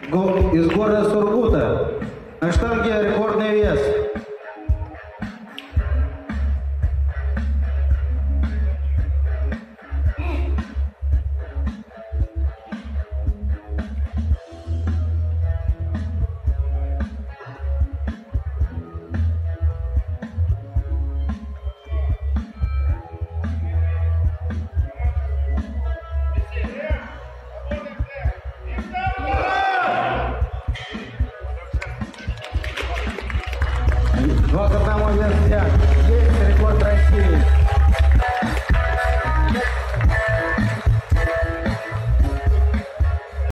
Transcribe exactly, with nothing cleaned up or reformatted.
из города Сургута. На штанге рекордный вес. Два к одному вес.